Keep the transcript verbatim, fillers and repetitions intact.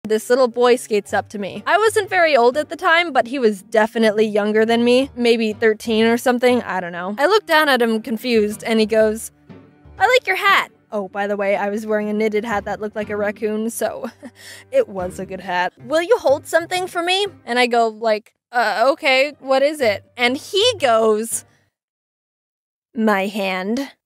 This little boy skates up to me. I wasn't very old at the time, but he was definitely younger than me. Maybe thirteen or something, I don't know. I look down at him confused, and he goes, "I like your hat." Oh, by the way, I was wearing a knitted hat that looked like a raccoon, so it was a good hat. "Will you hold something for me?" And I go like, uh, okay, what is it? And he goes, "My hand."